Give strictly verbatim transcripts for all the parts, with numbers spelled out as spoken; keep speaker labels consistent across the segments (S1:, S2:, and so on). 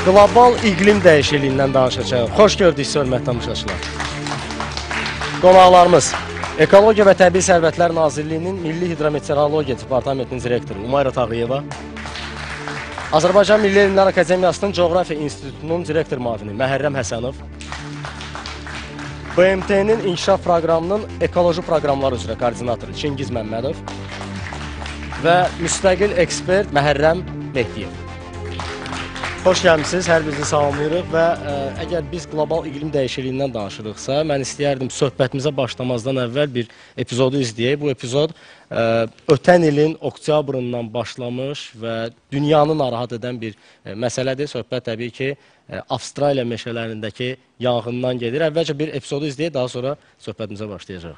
S1: Qlobal iqlim dəyişikliyindən danışacağıq. Xoş gördük, hörmətli tamaşaçılar. Qonaqlarımız Ekologiya və Təbii Sərvətlər Nazirliyinin Milli Hidrometeorologiya Departamentinin direktoru Umayra Tağıyeva, Azərbaycan Milli Elmlər Akademiyasının Coğrafiya İnstitutunun direktor müavini Məhərrəm Həsənov, B M T-nin İnkişaf Proqramının ekoloji proqramları üzrə koordinatoru Çingiz Məmmədov və müstəqil ekspert Məhərrəm Mehdiyev. Xoş gəlmişsiniz, hər birinizi salamlayırıq və ə, əgər biz qlobal iqlim dəyişikliyindən danışırıqsa, mən istəyərdim söhbətimizə başlamazdan əvvəl bir epizodu izləyək. Bu epizod ə, ötən ilin oktyabrından başlamış və dünyanı narahat edən bir ə, məsələdir. Söhbət təbii ki, ə, Avstraliya meşələrindəki yanğından gedir. Əvvəlcə bir epizodu izləyək, daha sonra söhbətimizə başlayacaq.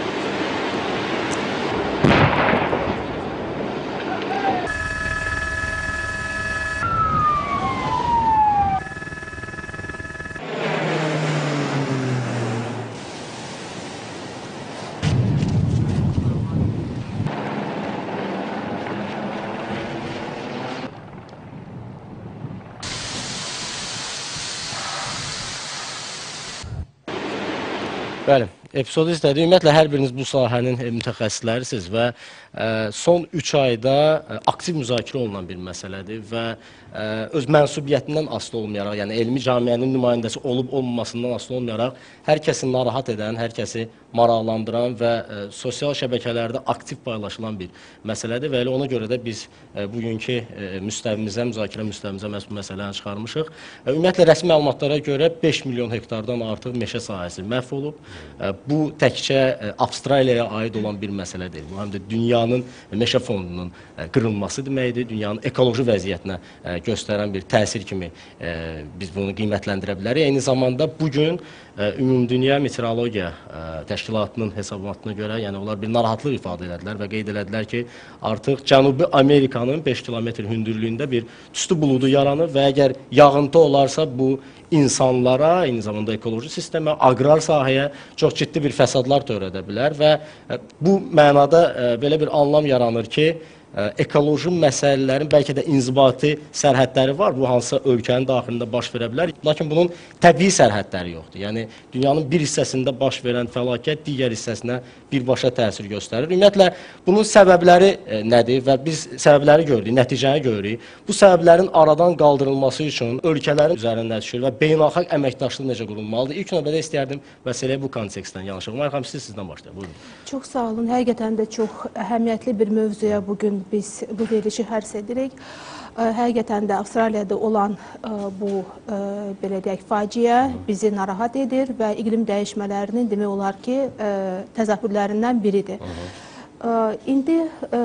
S1: Bəli, epizodu izlədik. Ümumiyyətlə, hər biriniz bu sahənin mütəxəssislərisiniz və ə, son üç ayda ə, aktiv müzakirə olunan bir məsələdir və ə, öz mənsubiyyətindən asılı olmayaraq, yəni elmi camiənin nümayəndəsi olub-olmamasından asılı olmayaraq, hər kəsi narahat edən, hər kəsi maraqlandıran və ə, sosial şəbəkələrdə aktiv paylaşılan bir məsələdir və elə ona görə də biz ə, bugünkü ə, müstəvimizə, müzakirə müstəvimizə məhz bu məsələni çıxarmışıq. Ə, ümumiyyətlə, rəsmi məlumatlara görə beş milyon hektardan artıq meşə sahəsi məhv olub. Bu təkcə Avstraliyaya aid olan bir məsələ deyil. Bu həm də dünyanın meşə fondunun qırılması deməkdir, dünyanın ekoloji vəziyyətinə göstərən bir təsir kimi biz bunu qiymətləndirə bilərik. Eyni zamanda bugün Ümumdünya Meteorologiya Təşkilatının hesabatına görə, yəni onlar bir narahatlıq ifadə elədilər və qeyd elədilər ki, artıq Cənubi Amerikanın beş kilometr hündürlüyündə bir tüstü buludu yaranır və əgər yağıntı olarsa bu insanlara, eyni zamanda ekoloji sistemə, aqrar sahəyə çox ciddi bir fəsadlar törədə bilər və bu mənada belə bir anlam yaranır ki, ekoloji məsələlərin bəlkə də inzibati sərhədləri var, bu hansısa ölkənin daxilində baş verə bilər, lakin bunun təbii sərhədləri yoxdur. Yəni, dünyanın bir hissəsində baş verən fəlakət digər hissəsinə birbaşa təsir göstərir. Ümumiyyətlə, bunun səbəbləri nədir və biz səbəbləri gördük, nəticəni görürük. Bu səbəblərin aradan qaldırılması üçün ölkələrin üzərində düşür və beynəlxalq əməkdaşlıq necə qurulmalıdır? İlk növbədə istəyərdim məsələyə bu kontekstdən yanaşaq. Umayra xanım, siz sizdən başlayaq. Buyurun.
S2: Çox sağ olun. Həqiqətən də çox əhəmiyyətli bir mövzuya bugün biz bu verilişi hərz edirik. Həqiqətən də Avstraliyada olan bu, belə deyək, faciə bizi narahat edir və iqlim dəyişmələrinin demək olar ki, təzahürlərindən biridir. İndi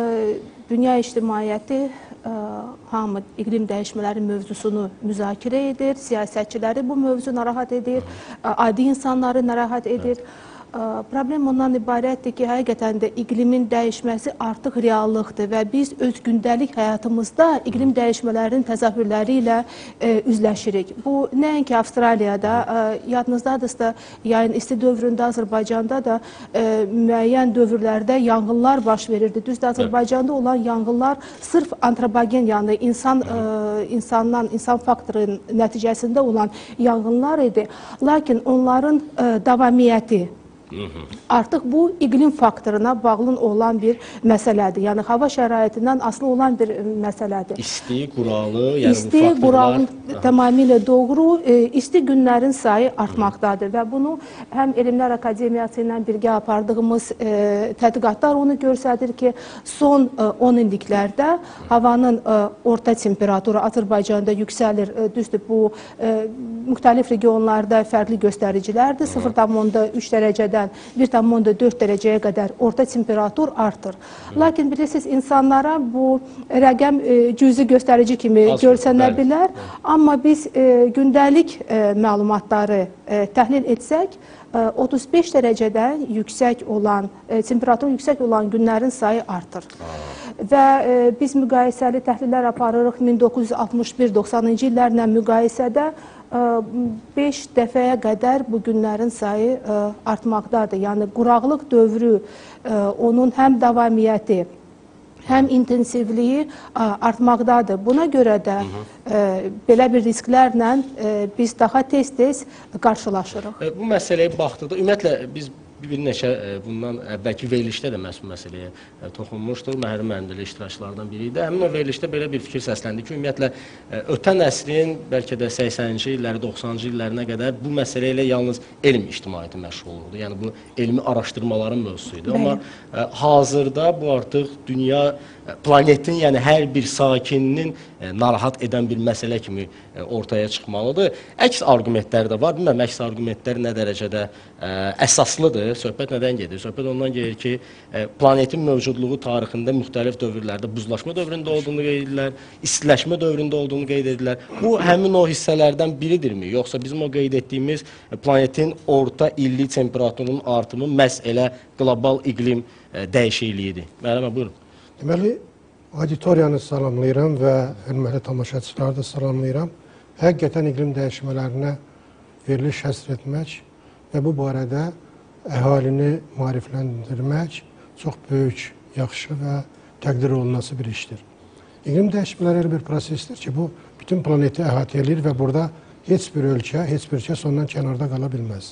S2: dünya ictimaiyyəti hamı iqlim dəyişmələri mövzusunu müzakirə edir, siyasətçiləri bu mövzu narahat edir, adi insanları narahat edir. Problem ondan ibarətdir ki, həqiqətən də iqlimin dəyişməsi artıq reallıqdır və biz öz gündəlik həyatımızda iqlim dəyişmələrinin təzahürləri ilə e, üzləşirik. Bu, nəinki Avstraliyada, e, yadınızdadırsa, yayın isti dövründə Azərbaycanda da e, müəyyən dövrlərdə yanğınlar baş verirdi. Düzdür, Azərbaycanda olan yanğınlar sırf antropogen, yəni insan, e, insandan, insan faktorunun nəticəsində olan yanğınlar idi. Lakin onların e, davamiyyəti, artıq bu iqlim faktoruna bağlı olan bir məsələdir. Yəni, hava şəraitindən asılı olan bir məsələdir.
S1: İsti, quralı, yəni
S2: İsti,
S1: bu faktorlar...
S2: quralı tamamilə doğru, e, isti günlərin sayı artmaqdadır və bunu həm Elmlər Akademiyası ilə birgə apardığımız e, tədqiqatlar onu göstərir ki, son e, on illiklərdə havanın e, orta temperaturu Azərbaycanda yüksəlir. E, düzdür, bu e, müxtəlif regionlarda fərqli göstəricilərdir. sıfır tam üç dərəcədə bir tam dörd dərəcəyə qədər orta temperatur artır. Lakin bilirsiniz, insanlara bu rəqəm e, cüzi göstərici kimi görsənə bilər. Amma biz e, gündəlik e, məlumatları e, təhlil etsək, e, otuz beş dərəcədən yüksək olan, e, temperatur yüksək olan günlərin sayı artır. Və e, biz müqayisəli təhlillər aparırıq min doqquz yüz altmış bir doxsanıncı illərlə müqayisədə beş dəfəyə qədər bu günlərin sayı artmaqdadır. Yəni, quraqlıq dövrü, onun həm davamiyyəti, həm intensivliyi artmaqdadır. Buna görə də belə bir risklərlə biz daha tez-tez qarşılaşırıq.
S1: Bu məsələyə baxdıqda, ümumiyyətlə biz bir neçə bundan əvvəlki verilişdə də məhz bu məsələyə toxunmuşdur. Məhər müəllim də iştirakçılardan biri idi. Həmin o verilişdə belə bir fikir səsləndi ki, ümumiyyətlə ötən əsrin bəlkə də səksəninci illəri, doxsanıncı illərinə qədər bu məsələ ilə yalnız elm ictimaiyyəti məşğul olurdu. Yəni bu elmi araşdırmaların mövzusuydu. Amma hazırda bu artıq dünya planetin, yəni hər bir sakininin narahat edən bir məsələ kimi ortaya çıxmalıdır. Əks arqumentləri də var. Bilməm, əks arqumentlər nə dərəcədə əsaslıdır. Söhbət nədən gedir? Söhbət ondan gedir ki, planetin mövcudluğu tarixində müxtəlif dövrlərdə buzlaşma dövründə olduğunu qeyd edirlər, istiləşmə dövründə olduğunu qeyd edirlər. Bu, həmin o hissələrdən biridirmi? Yoxsa bizim o qeyd etdiyimiz planetin orta illik temperaturunun artımı məhz elə qlobal iqlim dəyişikliyidir? Müəllimə, buyurun.
S3: Deməli, auditoriyanı salamlayıram və hörmətli tamaşaçıları da salamlayıram. Həqiqətən iqlim dəyişmələrinə veriliş həsr etmək və bu barədə əhalini maarifləndirmək çox böyük, yaxşı və təqdir olunması bir işdir. İqlim dəyişmələri elə bir prosesdir ki, bu bütün planeti əhatə edir və burada heç bir ölkə, heç bir kəs ondan kənarda qala bilməz.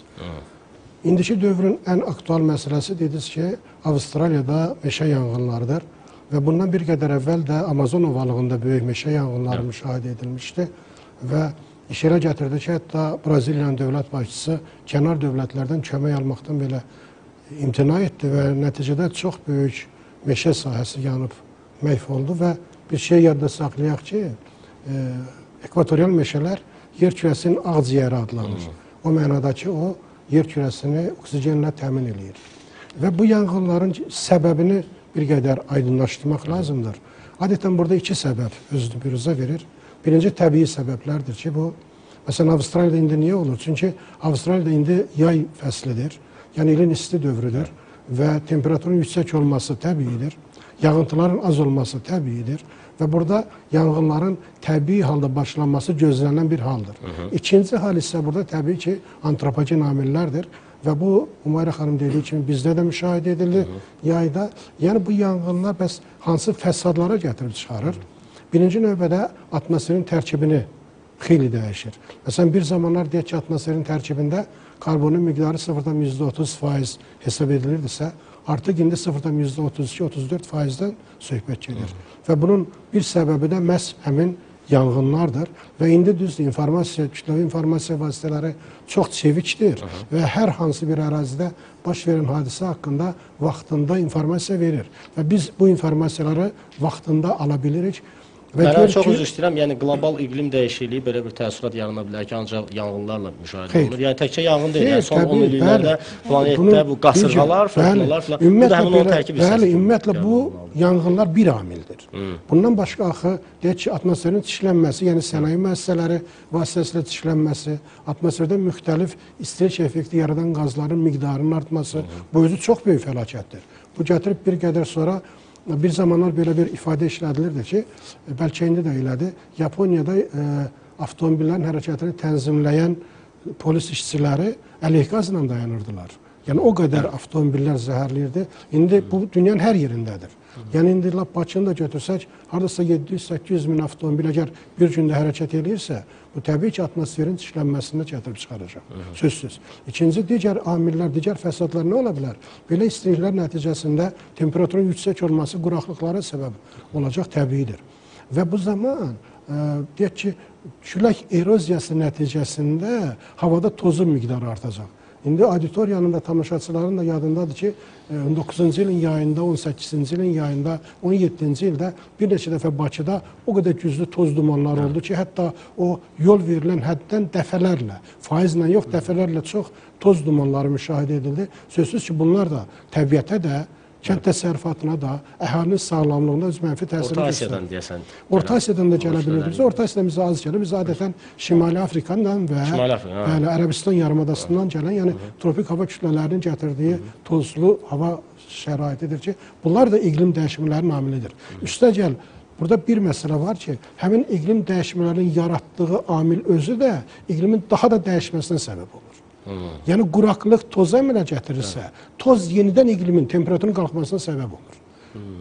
S3: İndiki dövrün ən aktual məsələsi dediniz ki, Avustraliyada meşə yanğınlarıdır və bundan bir qədər əvvəl də Amazon ovalığında böyük meşə yanğınları müşahidə edilmişdi və iş yerə gətirdi ki, hətta Braziliyanın dövlət başçısı kənar dövlətlərdən kömək almaqdan belə imtina etdi və nəticədə çox böyük meşə sahəsi yanıb məhv oldu və bir şey yadda saxlayaq ki, e, ekvatorial meşələr yer kürəsinin ağciyəri adlanır. O mənada ki, o yer kürəsini oksigenlə təmin edir. Və bu yanğınların səbəbini bir qədər aydınlaşdırmaq lazımdır. Adətən burada iki səbəb özünü büruzə verir. Birinci təbii səbəblərdir ki, bu, məsələn, Avustraliyada indi niyə olur? Çünki Avustraliyada indi yay fəslidir, yəni ilin isti dövrüdür və temperaturun yüksək olması təbiidir, yağıntıların az olması təbiidir və burada yanğınların təbii halda başlanması gözlənilən bir haldır. Hı -hı. İkinci hal isə burada təbii ki, antropogen amillərdir və bu, Umayra xanım dediyi kimi bizdə də müşahidə edilir Hı -hı. yayda. Yəni bu yanğınlar bəs hansı fəsadlara gətirib çıxarır? Birinci növbədə atmosferin tərkibini xeyli dəyişir. Məsələn, bir zamanlar deyək ki, atmosferin tərkibində karbonun miqdarı sıfırdan yüzdə otuz faiz hesab edilirdisə, artıq indi sıfırdan yüzdə otuz iki otuz dörd faizdən söhbət gedir. Hı. Və bunun bir səbəbi də məhz həmin yanğınlardır və indi düzdür, informasiya, kütləvi informasiya vasitələri çox çevikdir Hı. və hər hansı bir ərazidə baş verən hadisə haqqında vaxtında informasiya verir və biz bu informasiyaları vaxtında ala bilirik.
S1: Mən çox üzr istəyirəm, yəni qlobal iqlim dəyişikliyi belə bir təəssürat yarana bilər ki, ancaq yanğınlarla müşahidə olunur. Yəni təkcə yanğın deyil, yəni son on illiklərdə planetdə bu qasırğalar, fırtınalar falan, bu da həmin onun tərkib hissəsidir.
S3: Bəli, ümumiyyətlə bu yanğınlar bir amildir. Bundan başqa axı, deyək ki, atmosferin çişlənməsi, yəni sənaye müəssisələri vasitəsilə çişlənməsi, atmosferdə müxtəlif istilik effekti yaradan qazların miqdarının artması, bu özü çox böyük fəlakətdir. Bu gətirib bir qədər sonra bir zamanlar belə bir ifadə işlədilirdi ki, bəlkə indi də elədir, Yaponiyada e, avtomobillərin hərəkətini tənzimləyən polis işçiləri əleyh qazla dayanırdılar. Yəni o qədər avtomobillər zəhərliyirdi. İndi bu dünyanın hər yerindədir. Yəni indi lap Bakını da götürsək, hardasa yeddi yüz səkkiz yüz min avtomobil əgər bir gündə hərəkət edirsə, bu təbii ki, atmosferin çirklənməsində gətirib çıxaracaq. Sözsüz. İkinci, digər amillər, digər fəsadlar nə ola bilər? Belə istiliklər nəticəsində temperaturun yüksək olması quraqlıqlara səbəb olacaq, təbiidir. Və bu zaman, e, deyək ki, külək eroziyası nəticəsində havada tozun miqdarı artacaq. İndi auditoriyanın da, tamaşaçıların da yadındadır ki, on doqquzuncu ilin yayında, on səkkizinci ilin yayında, on yeddinci ildə bir neçə dəfə Bakıda o qədər güclü toz dumanlar oldu ki, hətta o yol verilən həddən dəfələrlə, faizlə yox, dəfələrlə çox toz dumanları müşahidə edildi. Sözsüz ki, bunlar da təbiətə də, kənd təsərrüfatına da, əhalinin sağlamlığına öz mənfi təsiri
S1: Orta Asiyadan deyəsən.
S3: Orta Asiyadan da gələ bilir. Biz Orta Asiyadan bizə az gəlir. Biz adətən Şimali Afrikandan və bəli, Ərəbistan yarımadasından gələn, yəni tropik hava kütlələrinin gətirdiyi tozlu hava şəraitidir ki, bunlar da iqlim dəyişmələrinin amilidir. Üstəgəl, burada bir məsələ var ki, həmin iqlim dəyişmələrinin yaratdığı amil özü də iqlimin daha da dəyişməsinə səbəb olur. Hmm. Yəni quraqlıq toza əmələ gətirirsə, toz yenidən iqlimin temperaturun qalxmasına səbəb olur. Hmm.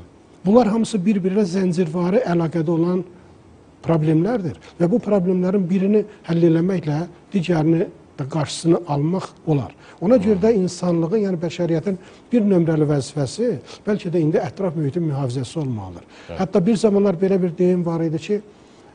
S3: Bunlar hamısı bir-birinə zəncirvari əlaqədə olan problemlərdir və bu problemlərin birini həll eləməklə digərini də qarşısını almaq olar. Ona görə də insanlığın, yəni bəşəriyyətin bir nömrəli vəzifəsi bəlkə də indi ətraf mühitin mühafizəsi olmalıdır. Evet. Hətta bir zamanlar belə bir deyim var idi ki,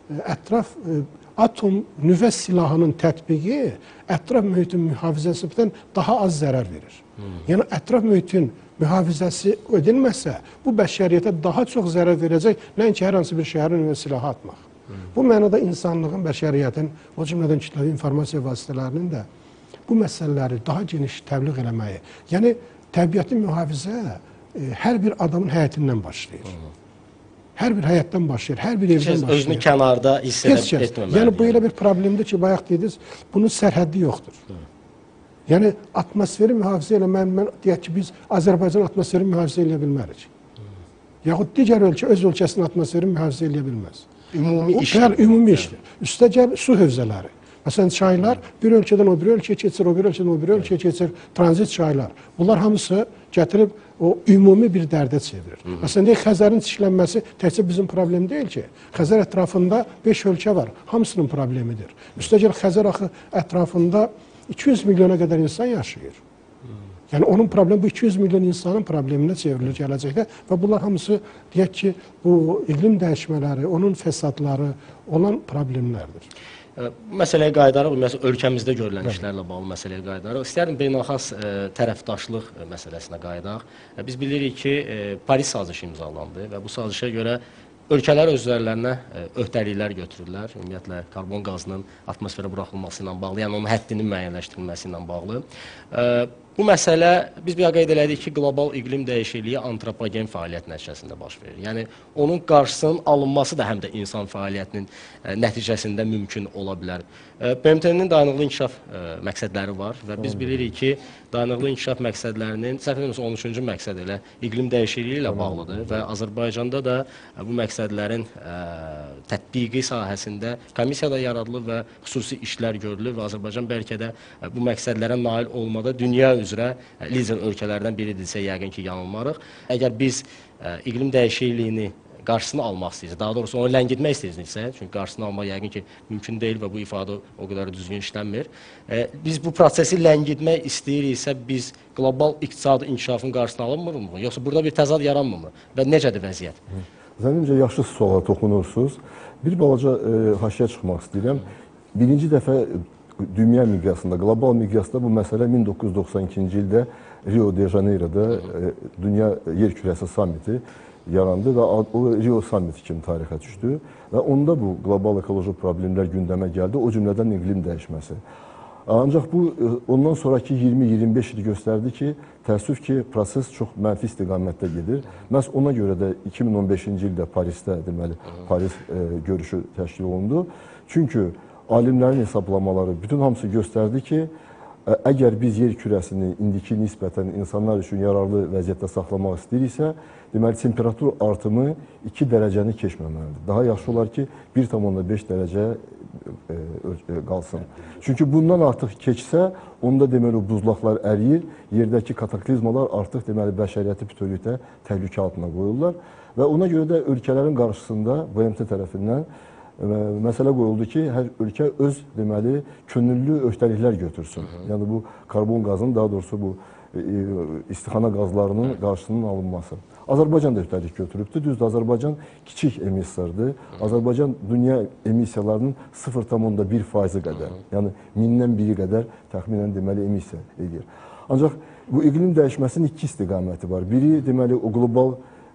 S3: ətraf atom nüvə silahının tətbiqi ətraf mühitin mühafizəsindən daha az zərər verir. Hmm. Yəni ətraf mühitin mühafizəsi edilməsə, bu bəşəriyyətə daha çox zərər verəcək, nəinki hər hansı bir şəhərin nüvə silahı atmaq. Hmm. Bu mənada insanlığın, bəşəriyyətin, o cümlədən kütləvi informasiya vasitələrinin də bu məsələləri daha geniş təbliğ eləməyi, yəni təbiəti mühafizə e, hər bir adamın həyatindən başlayır. Hmm. Hər bir həyatdan başlayır, hər bir evdən başlayır.
S1: Özünü kənarda hiss etməməlidir.
S3: Yəni bu elə bir problemdir ki, bayaq dediniz, bunun sərhəddi yoxdur. Hmm. Yəni atmosferi mühafizə eləmək, mən deyək ki, biz Azərbaycan atmosferi mühafizə eləyə bilmərik. Hmm. Yaxud digər ölkə öz ölkəsinin atmosferi mühafizə eləyə bilməz.
S1: Ümumi
S3: o,
S1: işdir.
S3: Ümumi işdir. Üstə gəl su hövzələri. Məsələn, çaylar bir ölkədən o bir ölkəyə keçir, o bir ölkədən o bir ölkəyə keçir, tranzit çaylar. Bunlar hamısı gətirib o ümumi bir dərdə çevirir. Hı -hı. Məsələn, deyək, Xəzərin çirklənməsi təkcə bizim problem deyil ki, Xəzər ətrafında beş ölkə var, hamısının problemidir. Üstə gəl Xəzər axı ətrafında iki yüz milyona qədər insan yaşayır. Yəni onun problemi bu iki yüz milyon insanın probleminə çevrilir gələcəkdə və bunlar hamısı deyək ki, bu iqlim dəyişmələri, onun fəsadları olan problemlərdir.
S1: Məsələyə qayıdaraq, məsələn, ölkəmizdə görülən evet. işlərlə bağlı məsələyə qayıdaraq, istəyərdim beynəlxalq e, tərəfdaşlıq məsələsinə qayıdaq. E, biz bilirik ki, e, Paris sazişi imzalandı və bu sazişə görə ölkələr özlərlərinə e, öhdəliklər götürürlər. Ümumiyyətlə, karbon qazının atmosferə buraxılması ilə bağlı, yəni onun həddinin müəyyənləşdirilməsi ilə bağlı. E, Bu məsələ, biz bir qeyd elədik ki, qlobal iqlim dəyişikliyi antropogen fəaliyyət nəticəsində baş verir. Yəni, onun qarşısının alınması da həm də insan fəaliyyətinin ə, nəticəsində mümkün ola bilər. B M T-nin dayanıqlı inkişaf ə, məqsədləri var və biz bilirik ki, dayanıqlı inkişaf məqsədlərinin, səhv etmirəmsə on üçüncü məqsəd elə iqlim dəyişikliyi ilə bağlıdır və Azərbaycanda da ə, bu məqsədlərin ə, tətbiqi sahəsində komissiya da yaradılır və xüsusi işlər görülür və Azərbaycan bəlkə də ə, bu məqsədlərə nail olmada dünya üzrə lider ölkələrdən biridirsə, yəqin ki, yanılmarıq. Əgər biz ə, iqlim dəyişikliyini qarşısını almaq istəyirsə, daha doğrusu onu ləngitmək istəyirsə, çünki qarşısını almaq yəqin ki, mümkün deyil və bu ifadə o qədər düzgün işlənmir. Ə, biz bu prosesi ləngitmək istəyiriksə, biz qlobal iqtisadi inkişafın qarşısını alınmırmı? Yoxsa burada bir təzad yaranmırmı? Və necədir vəziyyət?
S4: Zənnimcə, yaxşı suala toxunursunuz. Bir balaca e, haşiyə çıxmaq istəyirəm. Birinci dəfə dünya miqyasında, qlobal miqyasında bu məsələ min doqquz yüz doxsan ikinci ildə Rio de Janeiro'da e, Dünya Yer Kürəsi Sammiti yarandı və o Rio Sammiti kimi tarixə düşdü və onda bu qlobal ekoloji problemlər gündəmə gəldi, o cümlədən iqlim dəyişməsi. Ancaq bu, ondan sonraki iyirmi iyirmi beş il göstərdi ki, təəssüf ki, proses çox mənfi istiqamətdə gedir. Məhz ona görə də iki min on beşinci ildə Parisdə, deməli, Paris e, görüşü təşkil olundu. Çünki alimlərin hesablamaları bütün hamısı göstərdi ki, əgər biz yer kürəsini indiki nisbətən insanlar üçün yararlı vəziyyətdə saxlamaq istəyiriksə, deməli, temperatur artımı iki dərəcəni keçməməlidir. Daha yaxşı olar ki, bir tam beş dərəcə e, e, qalsın. Çünki bundan artıq keçsə, onda deməli, buzlaqlar əriyir, yerdəki kataklizmalar artıq deməli, bəşəriyyəti bütövlükdə təhlükə altına qoyurlar və ona görə də ölkələrin qarşısında B M T tərəfindən məsələ qoyuldu ki, hər ölkə öz deməli könüllü öhdəliklər götürsün. Hı -hı. Yəni bu karbon qazının, daha doğrusu bu e, istixana qazlarının qarşısının alınması. Azərbaycan da öhdəlik götürübdür. Düzdür, Azərbaycan kiçik emissiyadır. Azərbaycan dünya emissiyalarının sıfır tam bir faizi qədər, Hı -hı. yəni mindən biri qədər təxminən deməli emissiya edir. Ancaq bu iqlim dəyişməsinin iki istiqaməti var. Biri deməli o qlobal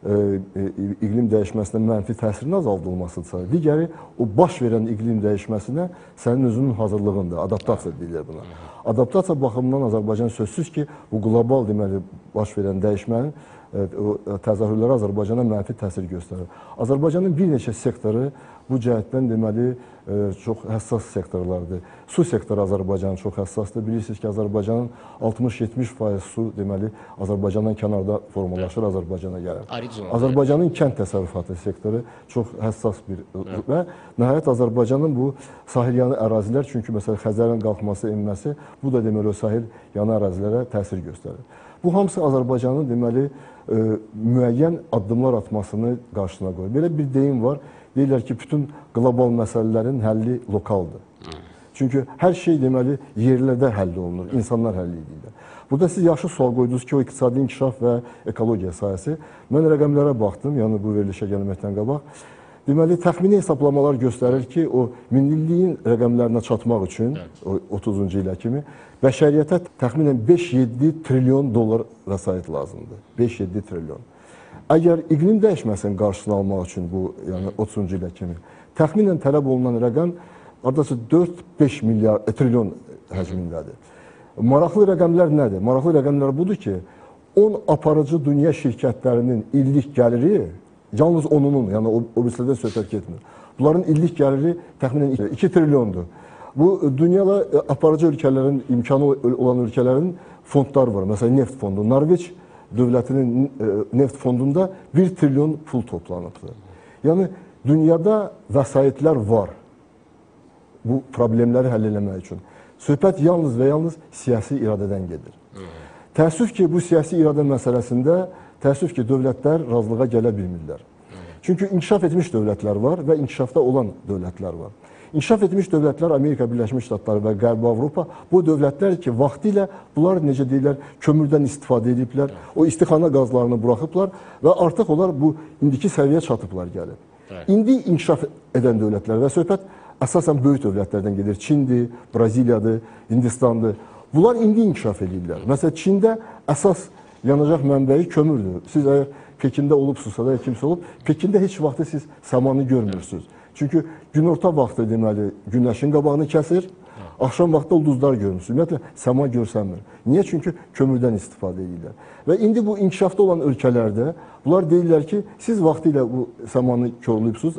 S4: iqlim dəyişməsinə mənfi təsirin azaldılmasıdırsa, digəri o baş verən iqlim dəyişməsinə sənin özünün hazırlığındır, adaptasiya deyilir buna. Adaptasiya baxımından Azərbaycan sözsüz ki, bu qlobal deməli baş verən dəyişmənin təzahürləri Azərbaycana mənfi təsir göstərir. Azərbaycanın bir neçə sektoru bu cəhətdən deməli çox həssas sektorlardır. Su sektoru Azərbaycanın çox həssasdır. Bilirsiniz ki, Azərbaycanın altmış yetmiş faiz su deməli Azərbaycandan kənarda formalaşır, Azərbaycana gəlir. Azərbaycanın kənd təsərrüfatı sektoru çox həssas bir və nəhayət Azərbaycanın bu sahilyanı ərazilər, çünki məsələn Xəzərin qalxması, enməsi, bu da deməli o sahil yanı ərazilərə təsir göstərir. Bu hamısı Azərbaycanın deməli e, müəyyən addımlar atmasını qarşısına qoyur. Belə bir deyim var, deyirlər ki, bütün qlobal məsələlərin həlli lokaldır. Çünki hər şey deməli yerlərdə həll olunur, insanlar həll edirlər. Burada siz yaxşı sual qoydunuz ki, o iqtisadi inkişaf və ekologiya sahəsi. Mən rəqəmlərə baxdım, yəni bu verilişə gəlməkdən qabaq. Deməli, təxmini hesablamalar göstərir ki, o minilliyin rəqəmlərinə çatmaq üçün, o otuzuncu ilə kimi, bəşəriyyətə təxminən beş-yeddi trilyon dollar vəsait lazımdır. beş-yeddi trilyon. Əgər iqlim dəyişməsinin qarşısını almaq üçün bu, yəni otuzuncu ilə kimi, təxminən tələb olunan rəqəm adası dörd-beş milyar trilyon həcmindədir. Maraqlı rəqəmlər nədir? Maraqlı rəqəmlər budur ki, on aparıcı dünya şirkətlərinin illik gəliri, yalnız onunun, yəni o, o birislərdən söhbət getmir. Bunların illik gəliri təxminən iki trilyondur. Bu, dünyada aparıcı ölkələrin, imkanı olan ölkələrin fondlar var. Məsələn, neft fondu. Norveç dövlətinin neft fondunda bir trilyon pul toplanıbdır. Yəni, dünyada vəsaitlər var bu problemləri həll eləmək üçün. Söhbət yalnız və yalnız siyasi iradədən gedir. Təəssüf ki, bu siyasi iradə məsələsində təəssüf ki, dövlətlər razılığa gələ bilmirlər. Çünki inkişaf etmiş dövlətlər var və inkişafda olan dövlətlər var. İnkişaf etmiş dövlətlər Amerika Birləşmiş Ştatları və Qərbi Avropa bu dövlətlər ki, vaxtilə bunlar necə deyirlər, kömürdən istifadə ediblər, o istixana qazlarını buraxıblar və artıq onlar bu indiki səviyyə çatıblar gəlib. İndi inkişaf edən dövlətlər və söhbət əsasən böyük dövlətlərdən gedir. Çindir, Braziliyadır, Hindistandır. Bunlar indi inkişaf edirlər. Məsələn, Çində əsas yanacaq mənbəyi kömürdür. Siz əgər Pekində olubsunuzsa da, kimsə olub, Pekində heç vaxtı siz samanı görmürsünüz. Çünki günorta vaxtı deməli günəşin qabağını kəsir, axşam vaxtı ulduzlar görmürsünüz. Ümumiyyətlə, səma görsənmir. Niyə? Çünki kömürdən istifadə edirlər. Və indi bu inkişafda olan ölkələrdə bunlar deyirlər ki, siz vaxtı ilə bu səmanı körlüyübsünüz,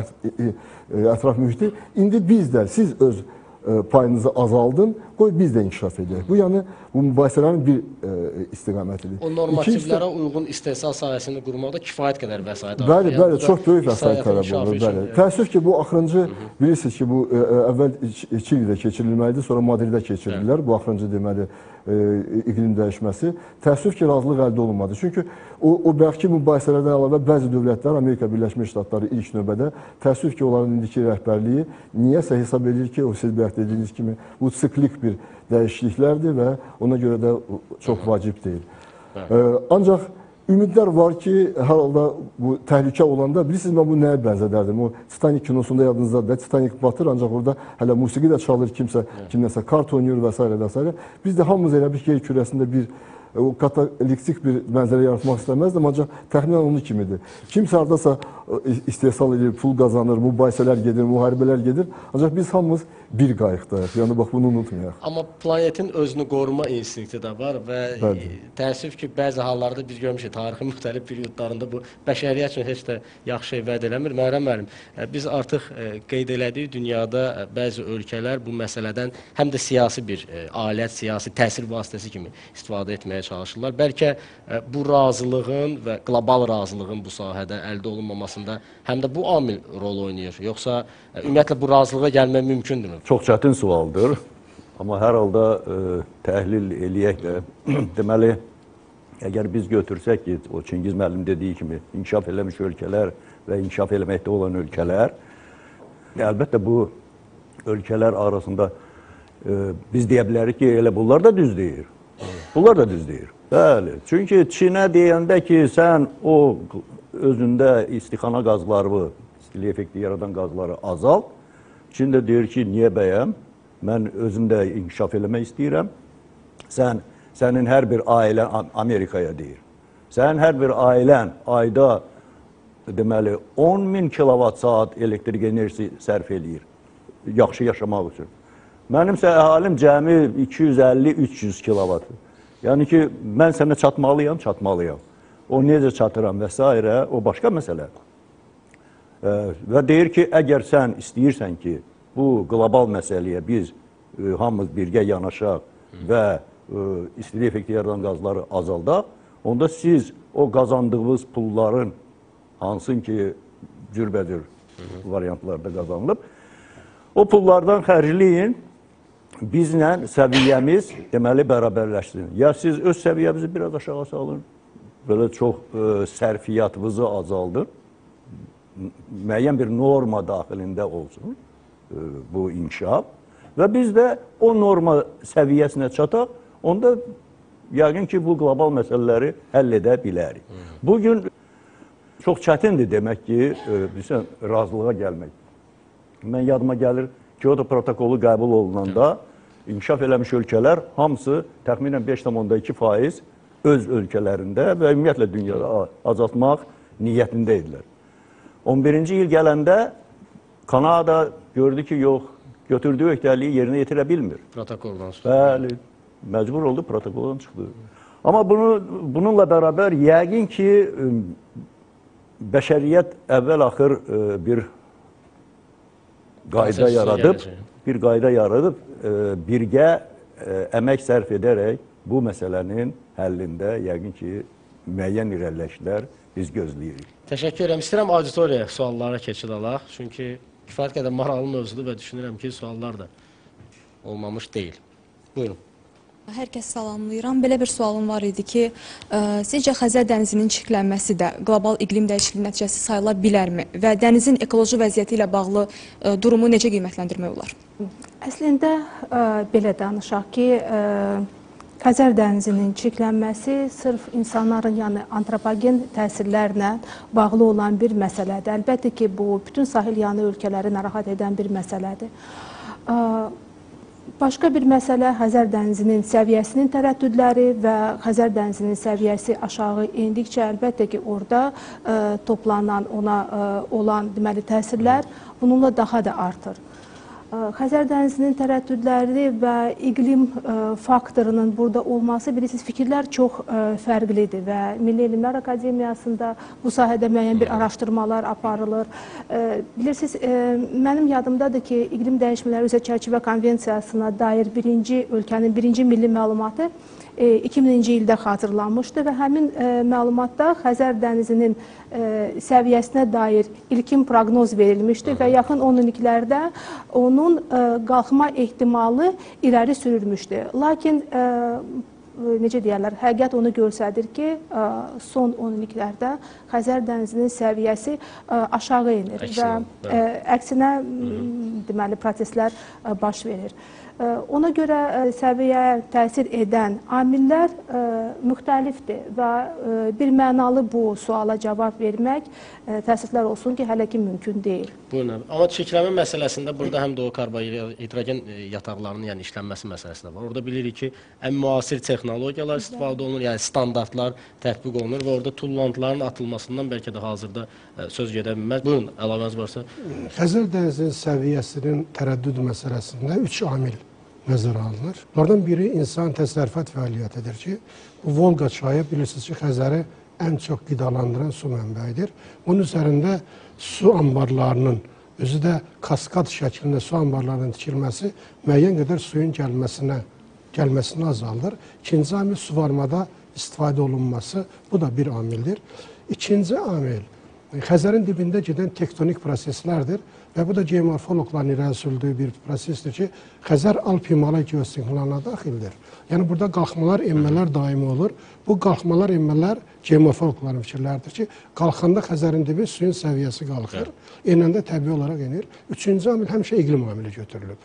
S4: ətraf mühiti. İndi biz də, siz öz payınızı azaldın, qoy biz də inkişaf edək. Bu, yəni, bu mübahisələrin bir e, istiqamətidir.
S1: O normativlərə uyğun istehsal sahəsini qurmaqda kifayət qədər vəsait var.
S4: Bəli, bəli, çox böyük vəsait tələb olunur. Bəli. Təəssüf ki, bu axırıncı, bilirsiniz ki, bu e, əvvəl Çilidə keçirilməlidir, sonra Madriddə keçirilirlər. Bu axırıncı deməli e, iqlim dəyişməsi. Təəssüf ki, razılıq əldə olunmadı. Çünki o, o bəxki mübahisələrdən əlavə bəzi dövlətlər, Amerika Birləşmiş Ştatları ilk növbədə, təəssüf ki, onların indiki rəhbərliyi niyəsə hesab edir ki, o siz bəhd edildiyiniz kimi bu siklik bir dəyişikliklərdir və ona görə də çox vacib deyil. Ee, ancaq ümidlər var ki, hər halda bu təhlükə olanda, bilirsiniz, mən bu nəyə bənzədərdim? O Titanic kinosunda yadınızdadır, Titanic batır, ancaq orada hələ musiqi də çalır, kimsə, kimləsə kart oynayır və s. və s. Biz də hamımız elə bir yer kürəsində bir o katalektik bir mənzərə yaratmaq istəməzdim, ancaq təxminən onun kimidir. Kimsə haradasa istehsal edir, pul qazanır, mübahisələr gedir, müharibələr gedir, ancaq biz hamımız bir qayıqdayıq. Yəni, bax, bunu unutmayaq.
S1: Amma planetin özünü qoruma instinkti də var və
S4: Bəli.
S1: təəssüf ki, bəzi hallarda biz görmüşük, tarixin müxtəlif periodlarında bu bəşəriyyət üçün heç də yaxşı şey vəd eləmir. Məhrəm müəllim, biz artıq qeyd elədik, dünyada bəzi ölkələr bu məsələdən həm də siyasi bir alət, siyasi təsir vasitəsi kimi istifadə etməyə çalışırlar. Bəlkə bu razılığın və qlobal razılığın bu sahədə əldə olunmamasında həm də bu amil rol oynayır. Yoxsa ümumiyyətlə bu razılığa gəlmək mümkündürmü?
S5: Çox çətin sualdır. Amma hər halda e, təhlil eləyək də, deməli, əgər biz götürsək ki, o Çingiz müəllim dediyi kimi, inkişaf eləmiş ölkələr və inkişaf eləməkdə olan ölkələr, əlbəttə bu ölkələr arasında e, biz deyə bilərik ki, elə bunlar da düz deyir. Bunlar da düz deyir. Bəli. Çünki Çinə deyəndə ki, sən o özündə istixana qazları, istili effekti yaradan qazları azalt, Çin də deyir ki, niyə bəyəm? Mən özüm də inkişaf eləmək istəyirəm. Sən, sənin hər bir ailən Amerikaya deyir. Sənin hər bir ailən ayda deməli on min kilovat saat elektrik enerjisi sərf eləyir. Yaxşı yaşamaq üçün. Mənimsə əhalim cəmi iki yüz əlli üç yüz kilovat. Yəni ki, mən sənə çatmalıyam, çatmalıyam. O necə çatıram və s. o başqa məsələ. Və deyir ki, əgər sən istəyirsən ki, bu qlobal məsələyə biz e, hamımız birgə yanaşaq və e, istilik effekti yaradan qazları azaldaq, onda siz o qazandığınız pulların hansın ki, cürbəcür variantlarda qazanılıb, o pullardan xərcləyin, bizlə səviyyəmiz deməli bərabərləşsin. Ya siz öz səviyyəmizi biraz aşağı salın, belə çox ə, sərfiyyatımızı azaldır. Müəyyən bir norma daxilində olsun ə, bu inkişaf və biz də o norma səviyyəsinə çataq, onda yəqin ki, bu qlobal məsələləri həll edə bilərik. Bugün çox çətindir demək ki, bilirsən, razılığa gəlmək. Mən yadıma gəlir, Kyoto protokolu qəbul olunanda inkişaf eləmiş ölkələr hamısı təxminən beş tam iki faiz öz ölkələrində və ümumiyyətlə dünyada azaltmaq niyyətində idilər. on birinci il gələndə Kanada gördü ki, yox, götürdüyü öhdəliyi yerinə yetirə bilmir.
S1: Protokoldan sonra.
S5: Bəli, məcbur oldu, protokoldan çıxdı. Amma bunu, bununla bərabər yəqin ki, bəşəriyyət əvvəl-axır bir qayda yaradıb, bir qayda yaradıb, birgə əmək sərf edərək bu məsələnin həllində yəqin ki, müəyyən irəliləyişlər biz gözləyirik.
S1: Təşəkkür edirəm. İstəyirəm auditoriyaya suallara keçid alaq. Çünki kifayət qədər maraqlı mövzudur və düşünürəm ki, suallar da olmamış deyil. Buyurun.
S6: Hər kəs salamlayıram. Belə bir sualım var idi ki, ə, sizcə Xəzər dənizinin çirklənməsi də qlobal iqlim dəyişikliyi nəticəsi sayıla bilərmi və dənizin ekoloji vəziyyəti ilə bağlı ə, durumu necə qiymətləndirmək olar?
S2: Əslində ə, belə danışaq ki, ə, Xəzər dənizinin çirklənməsi sırf insanların, yəni antropogen təsirlərlə bağlı olan bir məsələdir. Əlbəttə ki, bu bütün sahil yanı ölkələri narahat edən bir məsələdir. Ə, Başqa bir məsələ Xəzər dənizinin səviyyəsinin tərəddüdləri və Xəzər dənizinin səviyyəsi aşağı indikcə əlbəttə ki, orada ə, toplanan, ona ə, olan deməli təsirlər bununla daha da artır. Ə, Xəzər dənizinin tərəddüdləri və iqlim ə, faktorunun burada olması, bilirsiniz, fikirlər çox ə, fərqlidir və Milli Elmlər Akademiyasında bu sahədə müəyyən bir araşdırmalar aparılır. Ə, bilirsiniz, ə, mənim yadımdadır ki, iqlim dəyişmələri üzrə çərçivə konvensiyasına dair birinci ölkənin birinci milli məlumatı iki mininci ildə xatırlanmışdı və həmin ə, məlumatda Xəzər dənizinin ə, səviyyəsinə dair ilkin proqnoz verilmişdi və yaxın on illiklərdə onun ə, qalxma ehtimalı irəli sürülmüşdü. Lakin ə, necə deyərlər, həqiqət onu göstərir ki, ə, son on illiklərdə Xəzər dənizinin səviyyəsi ə, aşağı enir əksinə, və ə, əksinə deməli proseslər ə, baş verir. Ona görə səviyyəyə təsir edən amillər ə, müxtəlifdir və ə, bir mənalı bu suala cavab vermək ə, təəssüflər olsun ki, hələ ki mümkün deyil.
S1: Buyurun. Amma çirklənmə məsələsində burada həm də o karbohidrogen yataqlarının, yəni işlənməsi məsələsi də var. Orada bilirik ki, ən müasir texnologiyalar istifadə olunur, yəni standartlar tətbiq olunur və orada tullantıların atılmasından bəlkə də hazırda ə, söz gedə bilməz. Buyurun, əlavəniz varsa.
S3: Xəzər dənizinin səviyyəsinin tərəddüd məsələsində üç amil nəzərə alınır. Bunlardan biri insan təsərrüfat fəaliyyətidir ki, bu Volqa çayı bilirsiniz ki, Xəzəri ən çox qidalandıran su mənbəyidir. Bunun üzərində su anbarlarının, özü də kaskad şəklində su anbarlarının tikilməsi müəyyən qədər suyun gəlməsinə, gəlməsini azaldır. İkinci amil suvarmada istifadə olunması, bu da bir amildir. İkinci amil, Xəzərin dibində gedən tektonik proseslərdir və bu da geomorfoloqların irəli sürdüyü bir prosesdir ki, Xəzər Alp-Himalay geosinkronuna daxildir. Yəni, burada qalxmalar, enmələr daimi olur. Bu qalxmalar, enmələr geomorfoloqların fikirləridir ki, qalxanda Xəzərin dibi suyun səviyyəsi qalxır, enəndə təbii olaraq enir. Üçüncü amil həmişə iqlim amili götürülüb.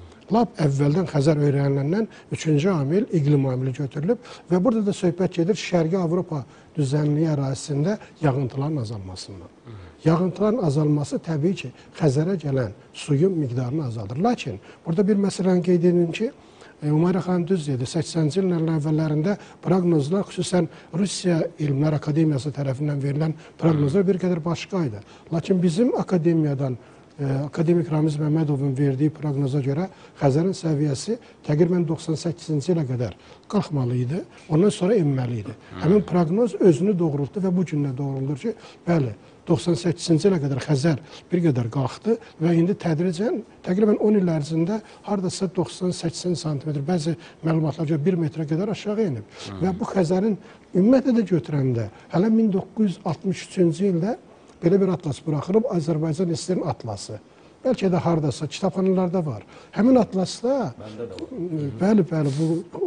S3: Lap əvvəldən Xəzər öyrəniləndən üçüncü amil iqlim amili götürülüb və burada da söhbət gedir Şərqi Avropa düzənliyi ərazisində yağıntıların azalmasından. Yağıntıların azalması təbii ki, Xəzərə gələn suyun miqdarını azaldır. Lakin burada bir məsələni qeyd edin ki, Umayra xanım düz dedi, səksənci illərin əvvəllərində proqnozlar, xüsusən Rusiya Elmlər Akademiyası tərəfindən verilən proqnozlar bir qədər başqaydı. Lakin bizim akademiyadan akademik Ramiz Məmmədovun verdiyi proqnoza görə Xəzərin səviyyəsi təqribən doxsan səkkizinci ilə qədər qalxmalı idi, ondan sonra enməli idi. Həmin proqnoz özünü doğrultdu və bu günlə doğruldur ki, bəli, doxsan səkkizinci ilə qədər Xəzər bir qədər qalxdı və indi tədricən təqribən on il ərzində hardasa doxsan səksən santimetr, bəzi məlumatlar görə bir metrə qədər aşağı enib. Və bu Xəzərin ümumiyyətlə də götürəndə hələ min doqquz yüz altmış üçüncü ildə belə bir atlas buraxılıb, Azərbaycan S S R-in atlası. Bəlkə də hardasa, kitabxanalarda var. Həmin atlasda, bəli, bəli, bu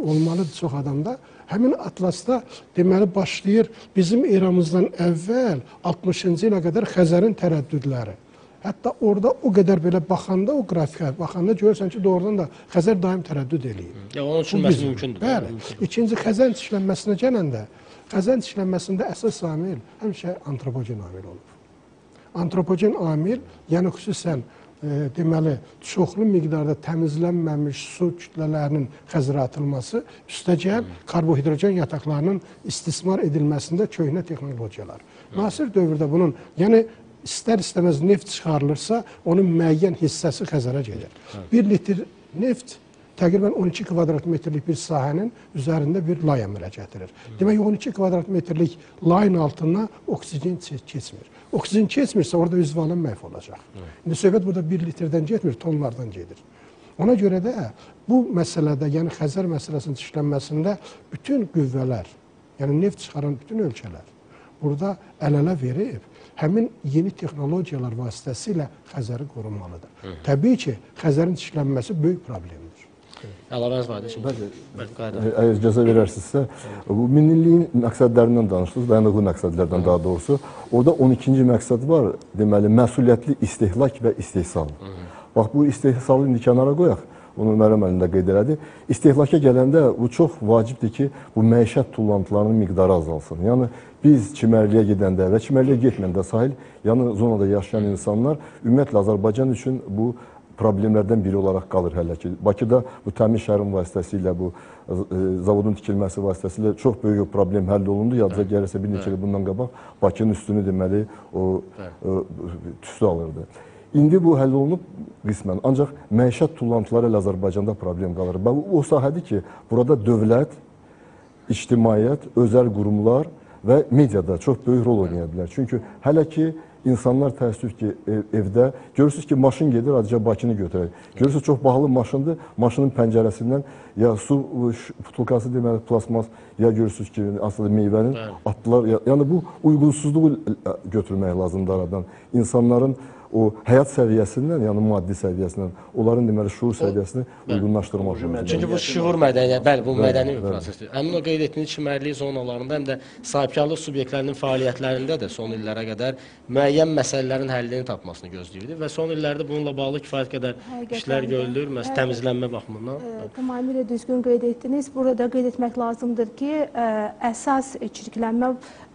S3: olmalıdır çox adamda. Həmin atlasda deməli başlayır bizim eramızdan əvvəl altmışıncı ilə qədər Xəzərin tərəddüdləri. Hətta orada o qədər belə baxanda, o qrafikə baxanda görürsən ki, doğrudan da Xəzər daim tərəddüd eləyir.
S1: Ya onun üçün məsələ mümkündür.
S3: Bəli. İkinci Xəzər çirklənməsinə gələndə, Xəzər çirklənməsində əsas amil həmişə antropogen amil olur. Antropogen amil, yəni xüsusən e, deməli çoxlu miqdarda təmizlənməmiş su kütlələrinin Xəzərə atılması, üstəgəl karbohidrogen yataqlarının istismar edilməsində köhnə texnologiyalar. Müasir dövrdə bunun, yəni istər-istəməz neft çıxarılırsa, onun müəyyən hissəsi Xəzərə gedir. Bir litr neft təqribən on iki kvadrat metrlik bir sahənin üzərində bir lay əmələ gətirir. Demək, on iki kvadrat metrlik layın altına oksigen keçmir. Oksigen keçmirsə, orada üzvalın məhv olacaq. İndi söhbət burada bir litrdən getmir, tonlardan gedir. Ona görə də bu məsələdə, yəni Xəzər məsələsinin çirklənməsində bütün qüvvələr, yəni neft çıxaran bütün ölkələr burada əl-ələ verib, həmin yeni texnologiyalar vasitəsilə Xəzəri qorunmalıdır. Təbii ki, Xəzərin çirklənməsi böyük problemdir.
S1: Əlavəniz var idi şimdi.
S4: Əgər icazə verərsinizsə, bu minilliyin məqsədlərindən danışdınız, dayanıqlı məqsədlərdən daha doğrusu. Orada on ikinci məqsəd var, deməli, məsuliyyətli istehlak və istehsal. Bax, bu istehsalı indi kənara qoyaq, onu Məryəm əlində qeyd elədi. İstehlaka gələndə bu çox vacibdir ki, bu məişət tullantılarının miqdarı azalsın. Yəni, biz çimərliyə gedəndə və çimərliyə getməndə sahil, yəni zonada yaşayan insanlar, ümumiyyətlə Azərbaycan üçün bu problemlərdən biri olaraq qalır hələ ki. Bakıda bu təmiz şəhərin vasitəsilə, bu e, zavodun tikilməsi vasitəsilə çox böyük problem həll olundu. Yadınıza gəlirsə bir neçə il bundan qabaq Bakının üstünü deməli o e, tüstü alırdı. İndi bu həll olunub qismən. Ancaq məişət tullantıları ilə Azərbaycanda problem qalır. Və o sahədir ki, burada dövlət, ictimaiyyət, özəl qurumlar və mediada çox böyük rol oynaya bilər. Çünki hələ ki İnsanlar təəssüf ki, ev, evdə, görürsünüz ki, maşın gedir, adicə Bakını götürək. Görürsünüz, çox bahalı maşındır, maşının pəncərəsindən ya su butulkası deməli plasmas, ya görürsünüz ki, aslında meyvənin atdılar. Ya, yəni bu uyğunsuzluğu götürmək lazımdır aradan. İnsanların o həyat səviyyəsindən, yəni maddi səviyyəsindən, onların deməli şuur səviyyəsini uyğunlaşdırmaq lazımdır.
S1: Çünki bu şuur mədəniyyət, bəli, bu mədəni bir prosesdir. Həmin o qeyd etdiyiniz çimərlik zonalarında, həm də sahibkarlıq subyektlərinin fəaliyyətlərində də son illərə qədər müəyyən məsələlərin həllini tapmasını gözləyirdi və son illərdə bununla bağlı kifayət qədər işlər görülür, məsələn, təmizlənmə baxımından.
S2: Tamamilə düzgün qeyd etdiniz. Burada qeyd etmək lazımdır ki, əsas çirklənmə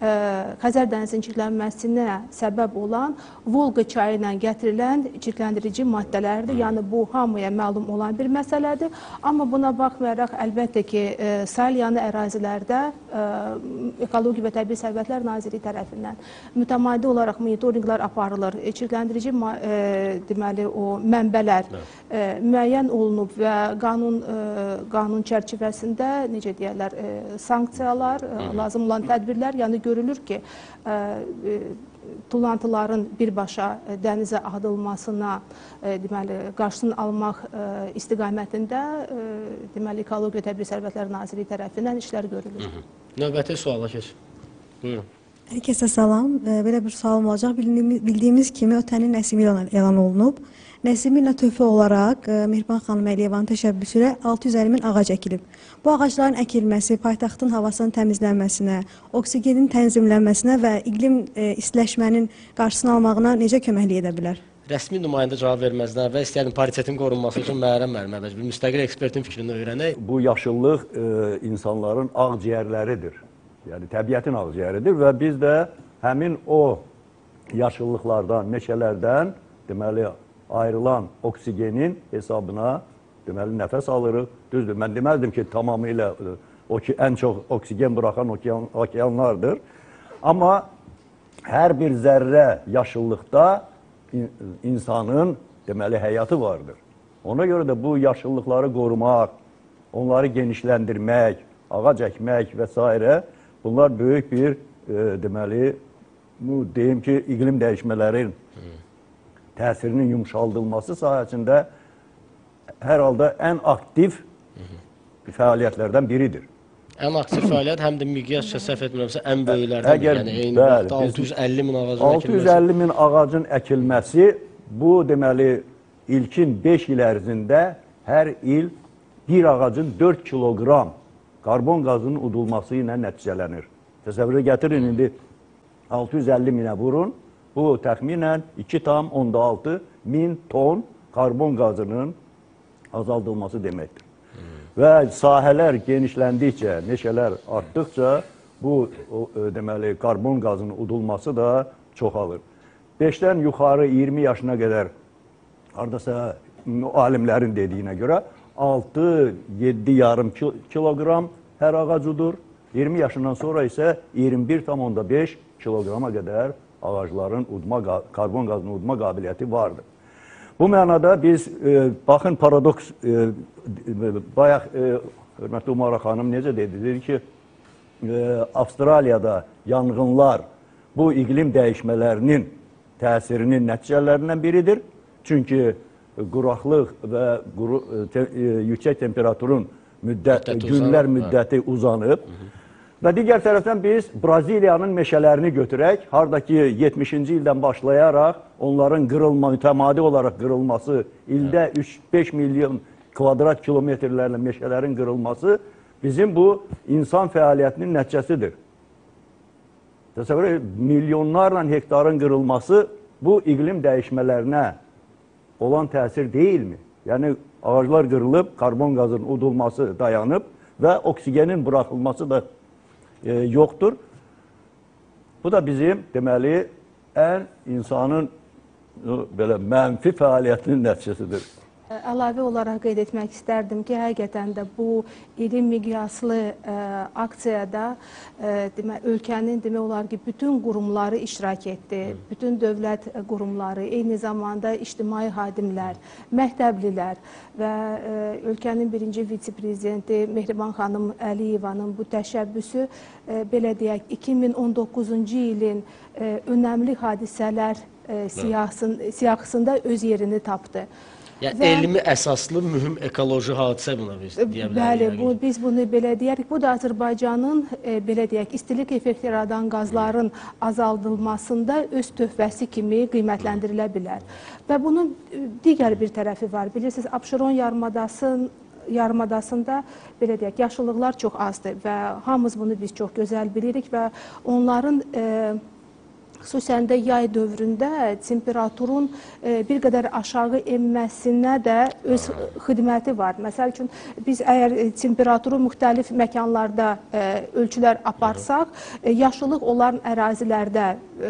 S2: Xəzər dənizinin çirklənməsinə səbəb olan Volqa çayı ilə gətirilən çirkləndirici maddələrdir. Yəni, bu hamıya məlum olan bir məsələdir. Amma buna baxmayaraq, əlbəttə ki, Salyanı ərazilərdə Ekologiya və Təbii Sərvətlər Nazirliyi tərəfindən mütəmadi olaraq monitorinqlər aparılır. Çirkləndirici deməli, o mənbələr müəyyən olunub və qanun, qanun çərçivəsində, necə deyərlər, sanksiyalar, lazım olan tədbirlər, yəni görülür ki, tullantıların birbaşa dənizə adılmasına deməli, qarşısını almaq istiqamətində deməli, Ekologiya və Təbii Sərvətlər Nazirliyi tərəfindən işlər görülür.
S1: Növbəti suala keç. Buyurun.
S7: Hər kəsə salam. Belə bir sualım olacaq. Bildiyimiz kimi ötənin Nəsimi ilə elan olunub. Nəsimi ilə töhfə olaraq Mehriban xanım Əliyevanın təşəbbüsü ilə altı yüz əlli min ağac əkilib. Bu ağacların əkilməsi paytaxtın havasının təmizlənməsinə, oksigenin tənzimlənməsinə və iqlim istiləşmənin qarşısını almağına necə köməklik edə bilər?
S1: Rəsmi nümayəndə cavab verməzdən və istəyəlim paritetin qorunması üçün Məryəm müəllimə bir müstəqil ekspertin fikrini öyrənək.
S5: Bu yaşıllıq e, insanların ağciyərləridir. Yəni təbiətin ağciyəridir və biz də həmin o yaşıllıqlardan, meşələrdən deməli ayrılan oksigenin hesabına deməli nəfəs alırıq. Düzdür, mən deməzdim ki, tamamilə o ki, ən çox oksigen buraxan okean, okeanlardır. Amma hər bir zərrə yaşıllıqda insanın deməli həyatı vardır. Ona görə də bu yaşıllıqları qorumaq, onları genişləndirmək, ağac əkmək və s. bunlar böyük bir e, deməli bu deyim ki, iqlim dəyişmələrin təsirinin yumşaldılması sahəsində hər halda ən aktiv fəaliyyətlərdən biridir.
S1: Ən aktiv fəaliyyət həm də miqyasca səhv etmirəmsə ən böyüklərdən,
S5: Əgər,
S1: yəni eyni
S5: bəli,
S1: vaxtda altı yüz əlli min ağacın əkilməsi.
S5: altı yüz əlli min ağacın əkilməsi bu deməli ilkin beş il ərzində hər il bir ağacın dörd kiloqram karbon qazının udulması ilə nəticələnir. Təsəvvürə gətirin, indi altı yüz əlli minə vurun, bu təxminən iki tam onda altı min ton karbon qazının azaldılması deməkdir. Və sahələr genişləndikcə, meşələr artdıqca bu o, deməli karbon qazının udulması da çoxalır. beşdən yuxarı iyirmi yaşına qədər hardasa alimlərin dediyinə görə altı yeddi yarım kiloqram hər ağac udur. iyirmi yaşından sonra isə iyirmi bir tam onda beş kiloqrama qədər ağacların udma, karbon qazını udma qabiliyyəti vardır. Bu mənada biz, e, baxın paradoks, e, bayaq e, hörmətli Umara xanım necə dedi? Dedi ki, e, Avstraliyada yanğınlar bu iqlim dəyişmələrinin təsirinin nəticələrindən biridir. Çünki quraqlıq və quru, te, e, yüksək temperaturun müddət, müddət günlər uzanıb, müddəti hə. uzanıb. Hı -hı. Və digər tərəfdən biz Braziliyanın meşələrini götürək, haradakı yetmişinci ildən başlayaraq onların qırılma, mütəmadi olaraq qırılması, ildə üç beş milyon kvadrat kilometrlərlə meşələrin qırılması bizim bu insan fəaliyyətinin nəticəsidir. Təsəvvür, milyonlarla hektarın qırılması bu iqlim dəyişmələrinə olan təsir deyilmi? Yəni, ağaclar qırılıb, karbon qazının udulması dayanıb və oksigenin buraxılması da e, yoxdur. Bu da bizim, deməli, ən insanın belə mənfi fəaliyyətinin nəticəsidir.
S2: Əlavə olaraq qeyd etmək istərdim ki, həqiqətən də bu iri miqyaslı ə, aksiyada ə, demə, ölkənin demək olar ki, bütün qurumları iştirak etdi. Hı. Bütün dövlət qurumları, eyni zamanda ictimai xadimlər, məktəblilər və ə, ölkənin birinci vitse-prezidenti Mehriban xanım Əliyevanın bu təşəbbüsü ə, belə deyək, iki min on doqquzuncu ilin ə, önəmli hadisələr ə, siyahısın, siyahısında öz yerini tapdı.
S1: Yəni, və, elmi əsaslı mühüm ekoloji hadisə buna biz deyə bilərik.
S2: Bəli, bu, biz bunu belə deyərik. Bu da Azərbaycanın e, belə deyək, istilik effekti yaradan qazların azaldılmasında öz töhfəsi kimi qiymətləndirilə bilər. Və bunun digər bir tərəfi var. Bilirsiniz, Abşeron yarımadasının yarımadasında belə deyək, yaşıllıqlar çox azdır və hamımız bunu biz çox gözəl bilirik və onların e, xüsusən də yay dövründə temperaturun e, bir qədər aşağı enməsinə də öz xidməti var. Məsəl üçün, biz əgər temperaturu müxtəlif məkanlarda e, ölçülər aparsaq, e, yaşıllıq olan ərazilərdə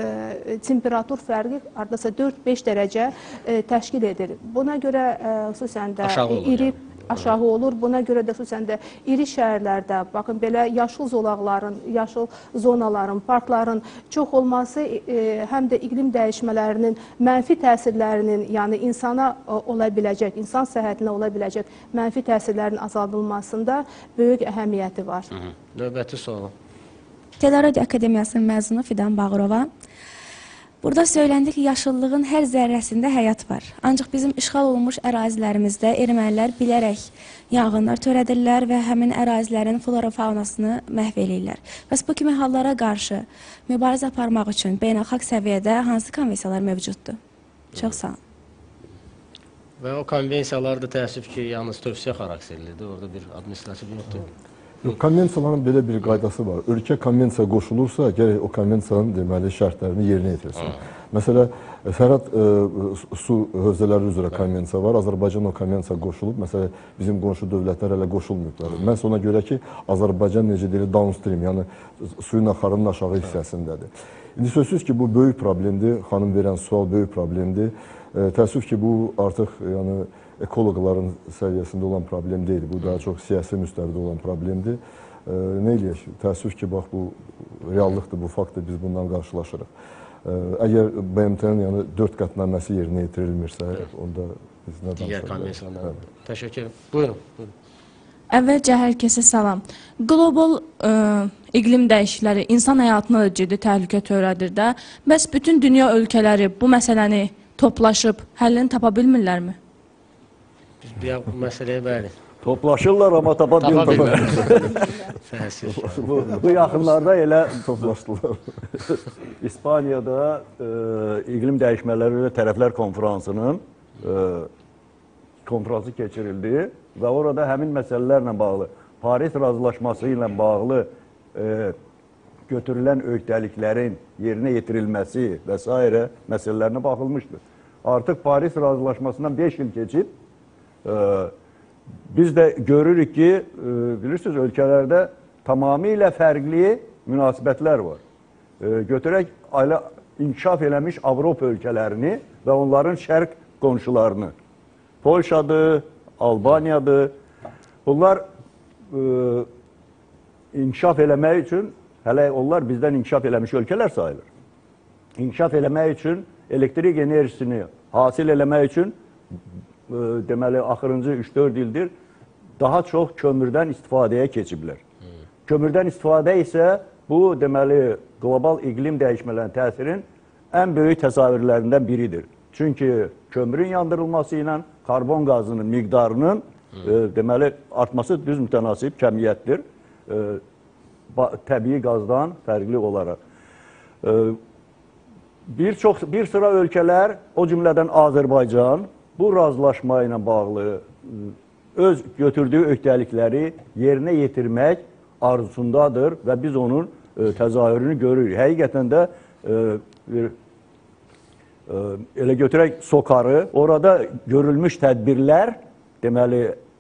S2: e, temperatur fərqi hardasa dörd beş dərəcə e, təşkil edir. Buna görə e, xüsusən də iri aşağı olur. Buna görə də xüsusən də iri şəhərlərdə, baxın, belə yaşıl zolaqların, yaşıl zonaların, parkların çox olması e, həm də iqlim dəyişmələrinin mənfi təsirlərinin, yəni insana ola biləcək, insan səhhətinə ola biləcək mənfi təsirlərin azaldılmasında böyük əhəmiyyəti var.
S1: Hı -hı. Növbəti sual.
S8: Teleradio Akademiyasının məzunu Fidan Bağırova. Burada söyləndi ki, yaşıllığın hər zərrəsində həyat var. Ancaq bizim işğal olunmuş ərazilərimizdə ermənilər bilərək yanğınlar törədirlər və həmin ərazilərin flora faunasını məhv eləyirlər. Bəs bu kimi hallara qarşı mübarizə aparmaq üçün beynəlxalq səviyyədə hansı konvensiyalar mövcuddur? Çox sağ olun.
S1: Və o konvensiyalar da təəssüf ki, yalnız tövsiyə xarakterlidir. Orada bir administrativ yoxdur.
S4: Konvensiyaların belə bir qaydası var. Ölkə konvensiyaya qoşulursa, gərək o konvensiyanın deməli şərtlərini yerinə yetirsin. Məsələn, Fərad ə, su hövzələri üzrə konvensiya var. Azərbaycan o konvensiyaya qoşulub. Məsələn, bizim qonşu dövlətlər hələ qoşulmayıblar. Mən ona görə ki, Azərbaycan necə deyilir, downstream, yəni suyun axarının aşağı hissəsindədir. İndi sözsüz ki, bu böyük problemdir. Xanım verən sual böyük problemdir. Ə, təəssüf ki, bu artıq yəni ekoloqların səviyyəsində olan problem deyil. Bu daha çox siyasi müstəvidə olan problemdir. E, nə eləyək? Təəssüf ki, bax, bu reallıqdır, bu faktdır, biz bundan qarşılaşırıq. E, əgər B M T-nin yəni dörd qətnaməsi yerinə yetirilmirsə, onda biz nə danışırıq?
S1: Digər konvensiyalar. Təşəkkür ederim. Buyurun. buyurun.
S9: Əvvəlcə hər kəsə salam. Qlobal ə, iqlim dəyişiklikləri insan həyatına da ciddi təhlükə törədir də. Bəs bütün dünya ölkələri bu məsələni toplaşıb həllini tapa bilmirlərmi?
S1: Ya, bu məsələyə bəli.
S5: Toplaşırlar, amma tapa bilmirlər.
S1: bu,
S5: bu yaxınlarda elə
S4: toplaşdılar.
S5: İspaniyada e, iqlim dəyişmələri və tərəflər konferansının e, konfransı keçirildi və orada həmin məsələlərlə bağlı, Paris razılaşması ilə bağlı e, götürülən öhdəliklərin yerinə yetirilməsi və s. məsələlərinə baxılmışdır. Artıq Paris razılaşmasından beş il keçib, e, biz də görürük ki, e, bilirsiniz, ölkələrdə tamamilə fərqli münasibətlər var. E, götürək ailə inkişaf eləmiş Avropa ölkələrini və onların şərq qonşularını. Polşadır, Albaniyadır. Bunlar e, inkişaf eləmək üçün, hələ onlar bizdən inkişaf eləmiş ölkələr sayılır. İnkişaf eləmək üçün, elektrik enerjisini hasil eləmək üçün, e, deməli, axırıncı üç dörd ildir daha çox kömürdən istifadəyə keçiblər. Hmm. Kömürdən istifadə isə bu, deməli, qlobal iqlim dəyişmələrinin təsirin ən böyük təsavvürlərindən biridir. Çünki kömürün yandırılması ilə karbon qazının miqdarının hmm. e, deməli, artması düz mütənasib kəmiyyətdir. E, təbii qazdan fərqli olaraq. E, bir, çox, bir sıra ölkələr, o cümlədən Azərbaycan, bu razılaşma ilə bağlı öz götürdüyü öhdəlikləri yerinə yetirmək arzusundadır və biz onun e, təzahürünü görürük. Həqiqətən də e, bir, e, elə götürək SOCAR-ı, orada görülmüş tədbirlər, deməli,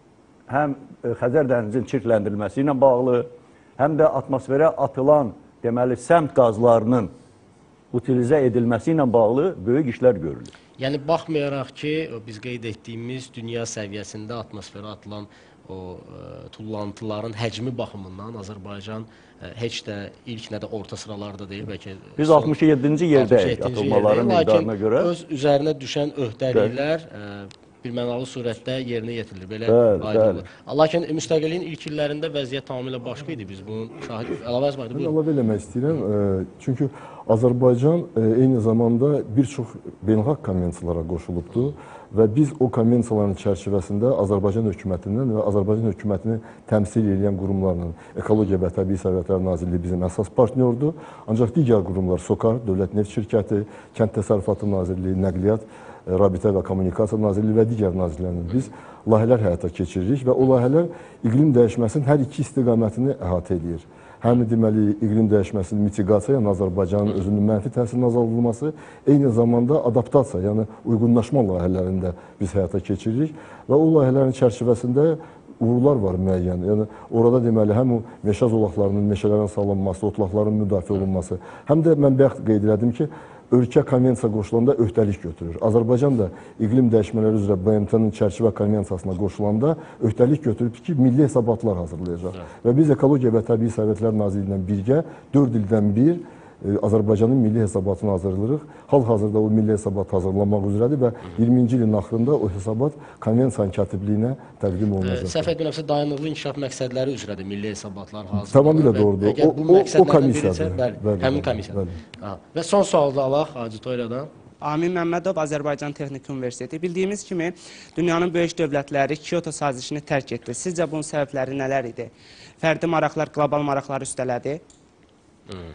S5: həm Xəzər dənizinin çirkləndirilməsi ilə bağlı, həm də atmosferə atılan, deməli, səmt qazlarının utilizə edilməsi ilə bağlı böyük işlər görülür.
S1: Yəni, baxmayaraq ki, biz qeyd etdiyimiz dünya səviyyəsində atmosferə atılan o ə, tullantıların həcmi baxımından Azərbaycan ə, heç də ilk nə də orta sıralarda deyil. Bəlkə
S5: biz altmış yeddinci yerdəyik atılmaların miqdarına görə.
S1: Lakin öz üzərinə düşən öhdəliklər ə, birmənalı surətdə yerinə yetirilir. Belə aydın olur. Lakin müstəqilliyin ilk illərində vəziyyət tamamilə başqa idi. Biz bunun şahid əlavə etmədik.
S4: Mən əlavə eləmək istəyirəm. Çünki Azərbaycan eyni zamanda bir çox beynəlxalq konvensiyalara qoşulubdur və biz o konvensiyaların çərçivəsində Azərbaycan hökumətindən və Azərbaycan hökumətini təmsil edən qurumlarla Ekologiya və Təbii Sərvətlər Nazirliyi bizim əsas partnyordur. Ancaq digər qurumlar SOCAR, Dövlət Neft Şirkəti, Kənd Təsərrüfatı Nazirliyi, Nəqliyyat, Rabitə və Kommunikasiya Nazirliyi və digər nazirlərlə biz layihələr həyata keçiririk və o layihələr iqlim dəyişməsinin hər iki istiqamətini əhatə edir. Həm deməli, iqlim dəyişməsinin mitigasiya, yəni Azərbaycanın özünün mənfi təsirinin azaldılması, eyni zamanda adaptasiya, yəni uyğunlaşma layihələrində biz həyata keçiririk və o layihələrin çərçivəsində uğurlar var müəyyən. Yəni orada deməli həm o meşə zolaqlarının, meşələrin salınması, otlaqların müdafiə olunması, həm də mən bayaq qeyd elədim ki, ölkə konvensiya qoşulanda öhdəlik götürür. Azərbaycan da iqlim dəyişmələri üzrə B M T-nin çərçivə konvensiyasına qoşulanda öhdəlik götürüb ki, milli hesabatlar hazırlayacaq. Evet. Və biz Ekologiya və Təbii Sərvətlər Nazirliyi ilə birgə dörd ildən bir Azərbaycanın milli hesabatını hazırlayırıq. Hal-hazırda o milli hesabat hazırlanmaq üzrədir və iyirminci ilin axırında o hesabat konvensiyanın katibliyinə təqdim olunacaq.
S1: Səhv etmirəmsə, dayanıqlı inkişaf məqsədləri üzrədir milli hesabatlar hazırlanır.
S4: Tamamilə doğrudur.
S1: Əgər bu məqsədlərdən birisə, bəli, həmin
S4: komissiya.
S1: Və son sualı da alaq auditoriyadan.
S10: Amin Məmmədov, Azərbaycan Texniki Universiteti. Bildiyimiz kimi, dünyanın böyük dövlətləri Kyoto sazişini tərk etdi. Sizcə bunun səbəbləri nələr idi? Fərdi maraqlar qlobal maraqları üstələdi?
S1: Hmm.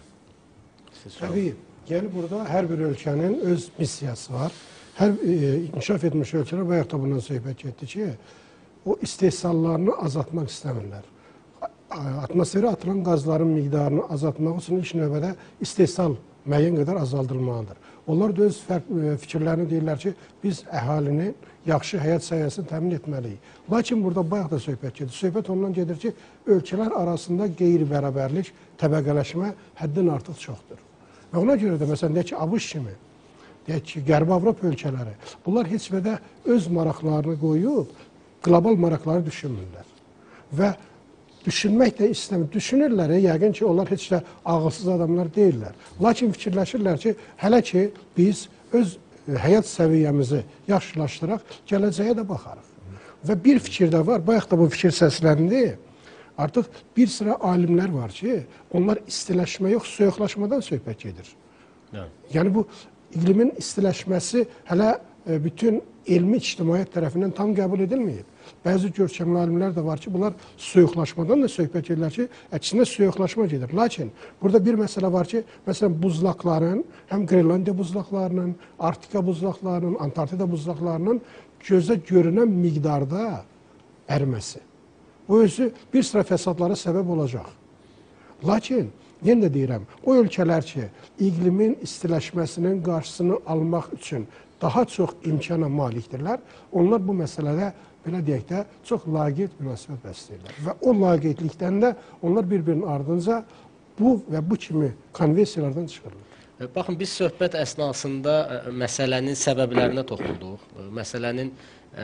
S3: Təbii, yəni burada hər bir ölkənin öz missiyası var. Hər e, inkişaf etmiş ölkələr bayaq da bundan söhbət etdi ki, o istehsallarını azaltmaq istəmirlər. Atmosferə atılan qazların miqdarını azaltmaq üçün ilk növbədə istehsal müəyyən qədər azaldılmalıdır. Onlar da öz fərq, e, fikirlərini deyirlər ki, biz əhalinin yaxşı həyat səviyyəsini təmin etməliyik. Lakin burada bayaq da söhbət gedir. Söhbət ondan gedir ki, ölkələr arasında qeyri-bərabərlik, təbəqələşmə həddən artıq çoxdur. Və ona görə də, məsələn, deyək ki, ABŞ kimi, deyək ki, Qərbi Avropa ölkələri, bunlar heç və də öz maraqlarını qoyub, qlobal maraqları düşünmürlər. Və düşünmək də istəmir. Düşünürlər, yəqin ki, onlar heç də ağılsız adamlar deyirlər. Lakin fikirləşirlər ki, hələ ki, biz öz həyat səviyyəmizi yaxşılaşdıraq, gələcəyə də baxarıq. Və bir fikir də var, bayaq da bu fikir səsləndi. Artıq bir sıra alimlər var ki, onlar istiləşmə yox, soyuqlaşmadan söhbət gedir. Yeah. Yəni bu iqlimin istiləşməsi hələ bütün elmi ictimaiyyət tərəfindən tam qəbul edilməyib. Bəzi görkəmli alimlər də var ki, bunlar soyuqlaşmadan da söhbət edirlər ki, əksinə soyuqlaşma gedir. Lakin burada bir məsələ var ki, məsələn, buzlaqların, həm Qrenlandiya buzlaqlarının, Arktika buzlaqlarının, Antarktida buzlaqlarının gözə görünən miqdarda əriməsi. Bu özü bir sıra fəsadlara səbəb olacaq. Lakin, yenə də deyirəm, o ölkələr ki, iqlimin istiləşməsinin qarşısını almaq üçün daha çox imkana malikdirlər, onlar bu məsələdə, belə deyək də, çox laqeyd münasibət bəsləyirlər. Və o laqeydlikdən də onlar bir-birinin ardınca bu və bu kimi konvensiyalardan çıxırlar.
S1: Baxın, biz söhbət əsnasında məsələnin səbəblərinə toxunduq, məsələnin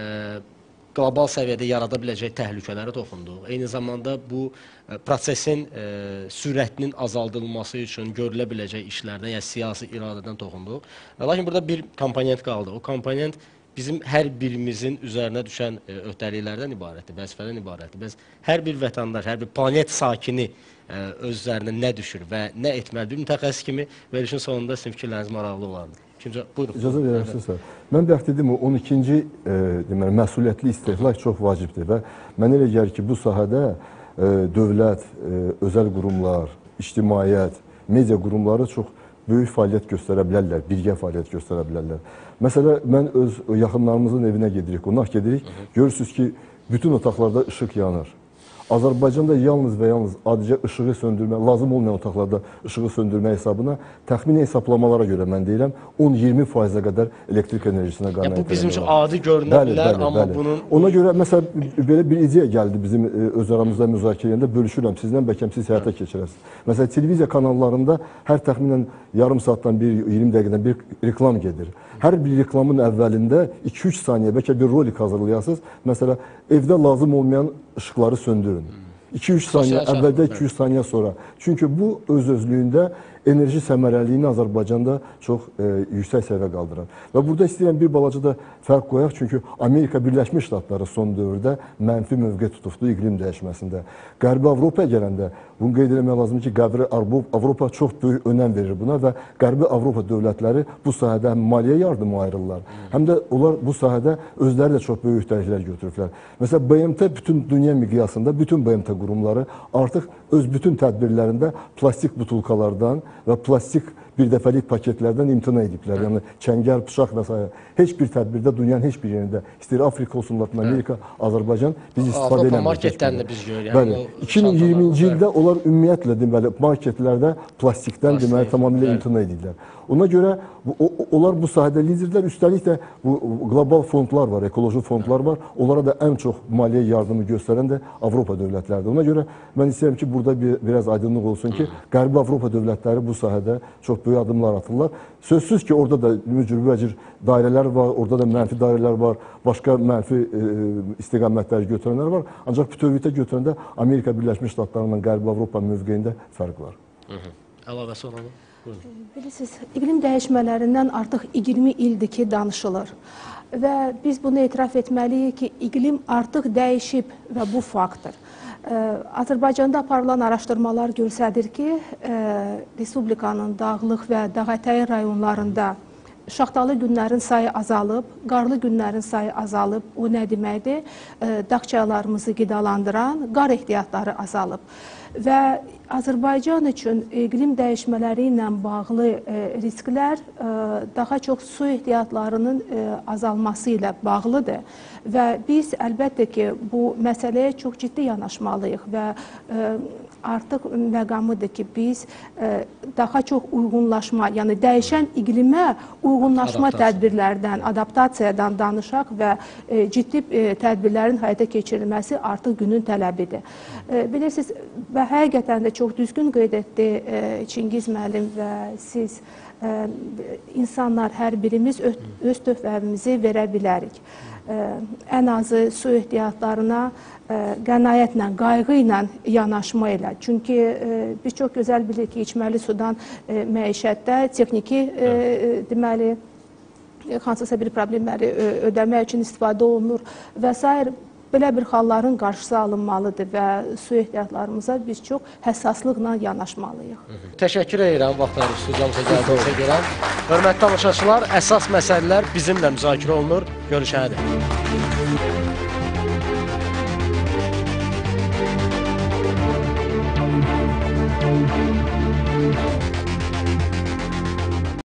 S1: qlobal səviyyədə yarada biləcək təhlükələrə toxunduq. Eyni zamanda bu prosesin sürətinin azaldılması üçün görülə biləcək işlərdən, yəni siyasi iradədən toxunduq. Lakin burada bir komponent qaldı. O komponent bizim hər birimizin üzərinə düşən öhdəliklərdən ibarətdir, vəzifədən ibarətdir. Biz hər bir vətəndaş, hər bir planet sakini öz üzərinə nə düşür və nə etməli? Bir mütəxəssis kimi verilişin sonunda sizin fikirləriniz maraqlı olardı. İkinci, buyurun.
S4: İcazə verərsinizsə, mən bayaq dedim, on ikinci e, deməli, məsuliyyətli istehlak çox vacibdir və mənə elə gəlir ki, bu sahədə e, dövlət, e, özəl qurumlar, ictimaiyyət, media qurumları çox böyük fəaliyyət göstərə bilərlər, birgə fəaliyyət göstərə bilərlər. Məsələ, mən öz yaxınlarımızın evinə gedirik, qonaq gedirik, görürsünüz ki, bütün otaqlarda işıq yanır. Azərbaycanda yalnız və yalnız adicə işığı söndürmə, lazım olmayan otaqlarda işığı söndürmə hesabına təxmini hesablamalara görə mən deyirəm on iyirmi faizə qədər elektrik enerjisinə qaynaq etmək.
S1: Bu bizim üçün adi görünə bilər, amma bunun...
S4: Ona görə, məsələn, belə bir ideya gəldi bizim öz aramızda müzakirə edəndə, bölüşürəm sizdən, bəlkə siz həyata keçirəsiniz. Məsələn, televiziya kanallarında hər təxminən yarım saatdan bir, iyirmi dəqiqədən bir reklam gedir. Hər bir reklamın əvvəlində iki üç saniyə, bəlkə bir rolik hazırlayasınız. Məsələn, evdə lazım olmayan işıqları söndürün. iki üç saniyə, əvvəldə iki üç saniyə sonra. Çünki bu öz-özlüyündə enerji səmərəliyini Azərbaycanda çox e, yüksək səviyyə qaldırar. Və burada istəyirəm bir balaca da fərq qoyaq, çünki Amerika Birləşmiş Ştatları son dövrdə mənfi mövqe tutubdu iqlim dəyişməsində. Qərbi Avropaya gələndə, bunu qeyd etmək lazımdır ki, Qərbi Avropa çox böyük önəm verir buna və Qərbi Avropa dövlətləri bu sahədə həm maliyyə yardımı ayırırlar, həm də onlar bu sahədə özləri də çox böyük öhdəliklər götürürlər. Məsələn, B M T bütün dünya miqyasında, bütün B M T qurumları artıq öz bütün tədbirlərində plastik butulkalardan və plastik bir dəfəlik paketlərdən imtina ediblər. Yəni, çəngər, bıçaq və s. Heç bir tədbirdə, dünyanın heç bir yerində, istəyir Afrika olsun, Latin Amerika, Azərbaycan, biz istifadə eləməyəcək.
S1: Marketdən də biz görürük.
S4: Bəli, iki min iyirminci ildə onlar ümumiyyətlə, deməli, marketlərdə plastikdən, deməli, tamamilə imtina edirlər. Ona görə bu, o, onlar bu sahədə liderlər, üstəlik də bu qlobal fondlar var, ekoloji fondlar var. Onlara da ən çox maliyyə yardımı göstərən də Avropa dövlətləridir. Ona görə mən istəyirəm ki, burada bir, biraz aydınlıq olsun ki, Qərbi Avropa dövlətləri bu sahədə çox böyük adımlar atırlar. Sözsüz ki, orada da mücbir dairələr var, orada da mənfi dairələr var, başqa mənfi e, istiqamətləri götürənlər var. Ancaq bütövlükdə götürəndə Amerika Birləşmiş Ştatlarından Qərbi Avropa mövqeyində fərq var.
S1: Əlavəsi olanı?
S2: Bilirsiniz, iqlim dəyişmələrindən artıq iyirmi ildir ki, danışılır. Və biz bunu etiraf etməliyik ki, iqlim artıq dəyişib və bu faktdır. Azərbaycanda aparılan araşdırmalar göstərir ki, Respublikanın dağlıq və dağətəyi rayonlarında şaxtalı günlərin sayı azalıb, qarlı günlərin sayı azalıb. O nə deməkdir? Dağ çaylarımızı qidalandıran qar ehtiyatları azalıb. Və Azərbaycan üçün iqlim dəyişmələri ilə bağlı risklər daha çox su ehtiyatlarının azalması ilə bağlıdır. Və biz əlbəttə ki, bu məsələyə çox ciddi yanaşmalıyıq və artıq məqamıdır ki, biz daha çox uyğunlaşma, yəni dəyişən iqlimə uyğunlaşma tədbirlərdən, adaptasiyadan danışaq və ciddi tədbirlərin həyata keçirilməsi artıq günün tələbidir. Bilirsiniz, və həqiqətən də çox düzgün qeyd etdi Çingiz müəllim və siz, insanlar hər birimiz öz töhfəmizi verə bilərik. Ən azı su ehtiyatlarına qənaətlə, qayğı ilə yanaşma ilə. Çünki biz çox gözəl bilirik ki, içməli sudan məişətdə, texniki deməli, hansısa bir problemləri ödəmək üçün istifadə olunur və s. Belə bir halların qarşısı alınmalıdır və su ehtiyatlarımıza biz çox həssaslıqla yanaşmalıyıq.
S1: Təşəkkür edirəm vaxtlarınızı studiyamıza gəldiyinizə görə. Hörmətli tamaşaçılar, əsas məsələlər bizimlə müzakirə olunur. Görüşənədir.